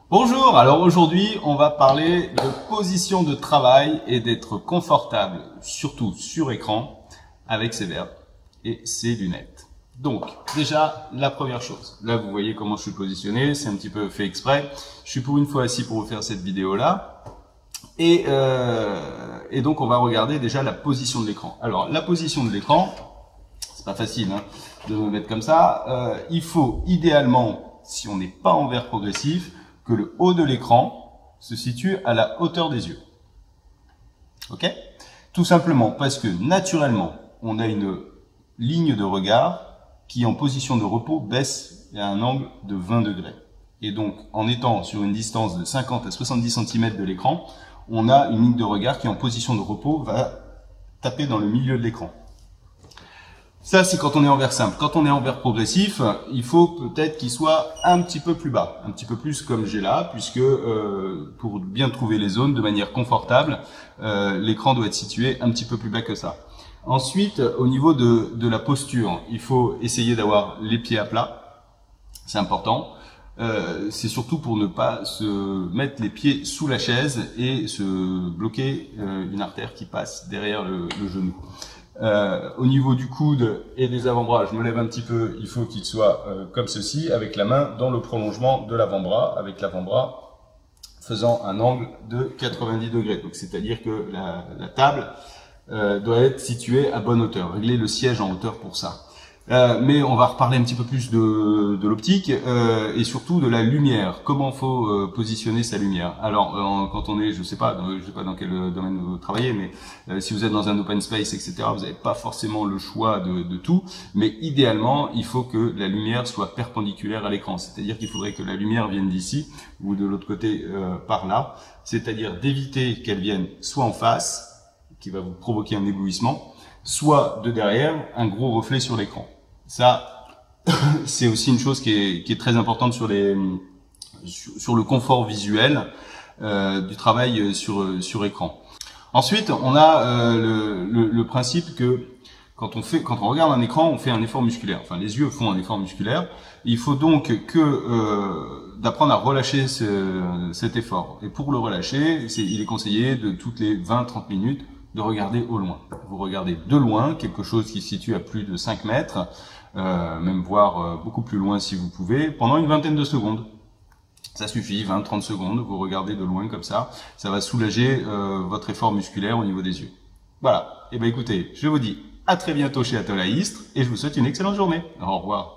Bonjour, alors aujourd'hui on va parler de position de travail et d'être confortable, surtout sur écran, avec ses verres et ses lunettes. Donc déjà la première chose, là vous voyez comment je suis positionné, c'est un petit peu fait exprès, je suis pour une fois assis pour vous faire cette vidéo là. Et donc on va regarder déjà la position de l'écran. Alors la position de l'écran, c'est pas facile hein, de me mettre comme ça, il faut idéalement, si on n'est pas en verre progressif, que le haut de l'écran se situe à la hauteur des yeux. Ok? Tout simplement parce que naturellement, on a une ligne de regard qui en position de repos baisse à un angle de 20 degrés. Et donc, en étant sur une distance de 50 à 70 cm de l'écran, on a une ligne de regard qui en position de repos va taper dans le milieu de l'écran. Ça, c'est quand on est en verre simple. Quand on est en verre progressif, il faut peut-être qu'il soit un petit peu plus bas, un petit peu plus comme j'ai là, puisque pour bien trouver les zones de manière confortable, l'écran doit être situé un petit peu plus bas que ça. Ensuite, au niveau de la posture, il faut essayer d'avoir les pieds à plat. C'est important. C'est surtout pour ne pas se mettre les pieds sous la chaise et se bloquer une artère qui passe derrière le genou. Au niveau du coude et des avant-bras, je me lève un petit peu, il faut qu'il soit comme ceci, avec la main dans le prolongement de l'avant-bras, avec l'avant-bras faisant un angle de 90 degrés. Donc c'est-à-dire que la table doit être située à bonne hauteur, régler le siège en hauteur pour ça. Mais on va reparler un petit peu plus de l'optique et surtout de la lumière. Comment faut positionner sa lumière. Alors quand on est, je sais pas dans quel domaine vous travaillez, mais si vous êtes dans un open space, etc., vous n'avez pas forcément le choix de tout. Mais idéalement, il faut que la lumière soit perpendiculaire à l'écran. C'est-à-dire qu'il faudrait que la lumière vienne d'ici ou de l'autre côté par là. C'est-à-dire d'éviter qu'elle vienne soit en face, qui va vous provoquer un éblouissement, soit de derrière, un gros reflet sur l'écran. Ça, c'est aussi une chose qui est très importante sur le confort visuel du travail sur écran. Ensuite, on a le principe que quand on regarde un écran, on fait un effort musculaire. Enfin, les yeux font un effort musculaire. Il faut donc d'apprendre à relâcher cet effort. Et pour le relâcher, il est conseillé de toutes les 20-30 minutes de regarder au loin. Vous regardez de loin, quelque chose qui se situe à plus de 5 mètres, même voire beaucoup plus loin si vous pouvez, pendant une vingtaine de secondes. Ça suffit, 20-30 secondes, vous regardez de loin comme ça va soulager votre effort musculaire au niveau des yeux. Voilà, et bien écoutez, je vous dis à très bientôt chez Atolaïstre et je vous souhaite une excellente journée. Au revoir.